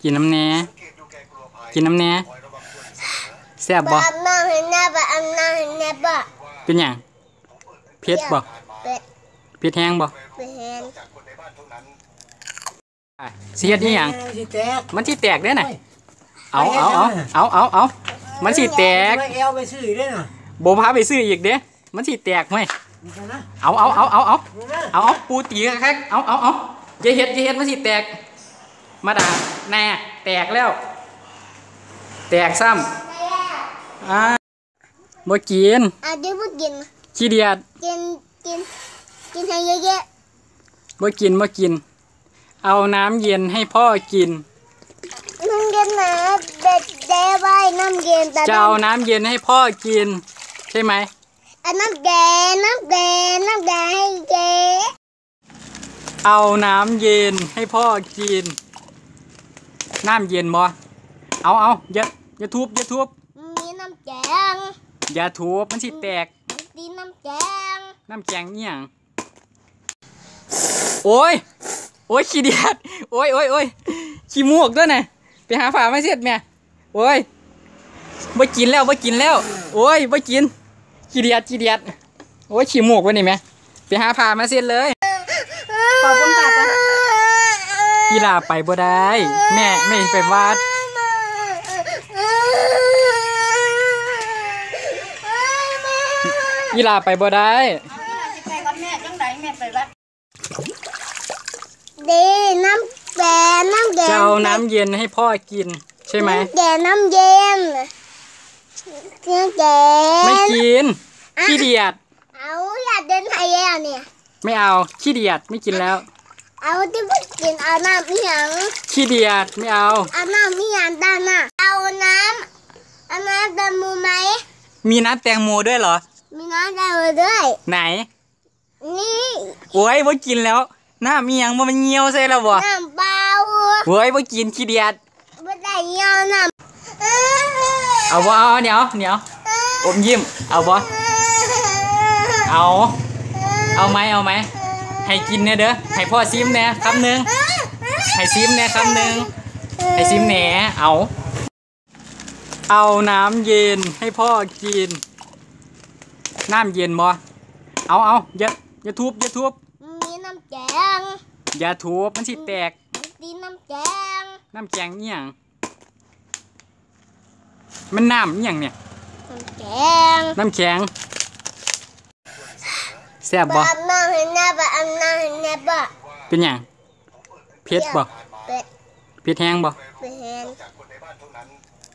กินน้ำแหน่กินน้ำแหน่แซ่บบ่เป็นหยังเผ็ดบ่เผ็ดแห้งบ่เสียดนี่หยังมันสิแตกได้น่ะเอามันสิแตกโบพาไปซื้ออีกเด้มันสิแตกไหมเอาปูตีครับเอาอย่าเฮ็ดมันสิแตกมาด่าแน่แตกแล้วแตกซ้ำบ่กินขี้เดียดกินให้เยอะๆบ่กินเอาน้ำเย็นให้พ่อกินน้ำเย็นนะเด็ดไว้น้ำเย็นจะเอาน้ำเย็นให้พ่อกินใช่ไหมน้ำแดงให้เจ๊เอาน้ำเย็นให้พ่อกินน้ำเย็นบ่เอาอย่าทุบมีน้ำแกงอย่าทุบมันสิแตกดีน้ำแกงเนี่ยโอ้ยขี้เดียดโอ้ยขี้มูกด้วยนะไปหาฝาไม่เสร็จแม่โอ้ยไม่กินแล้วโอ้ยไม่กินขี้เดียดโอ้ยขี้มูกวะนี่แม่ไปหาฝามาเสร็จเลยขอบคุณค่ะกีฬาไปบ่ได้แม่ไม่ไปวัดกีฬาไปบ่ได้ดีน้ำแกงจะเอาน้ำเย็นให้พ่อกินใช่ไหมน้ำเย็นไม่กินขี้เดียดเอาอยากเดินไทยแล้วเนี่ยไม่เอาขี้เดียดไม่กินแล้วเอาที่ไม่กินเอาน้ำอีหยังขี้เดียดไม่เอาน้ำอีหยังด้านน่ะเอาน้ำแตงโมไหมมีน้ำแตงโมด้วยเหรอมีน้ำแตงโมด้วยไหนนี่โอ้ยไม่กินแล้วน้ำมีหยังมันเงียวใส่แล้วบ่น้ำเปล่าเฮ้ยไม่กินขี้เดียดไม่ได้เงียวน้ำเอาบ่เอาเหนียวอมยิ้มเอาบ่เอาไหมให้กินเนี่ยเด้อให้พ่อซิมเนี่ยคำหนึ่งให้ซิมเนี่ยคำหนึ่งให้ซิมแหน่เอาน้ำเย็นให้พ่อกินน้ำเย็นบ่เอาอย่าทุบมีน้ำแกงอย่าทุบมันสิแตกตีน้ำแกงเนี่ยมันน้ำเนี่ยน้ำแข็งแซ่บบ่เป็นหยังเผ็ดบ่เผ็ดแห้งบ่